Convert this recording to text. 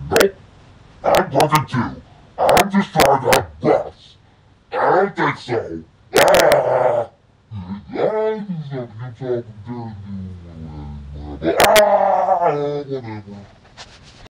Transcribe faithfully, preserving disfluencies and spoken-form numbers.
Nope. I'm working too. I'm just trying to have breaths. I don't think so. Ah! I just have to talk to Ah! Whatever.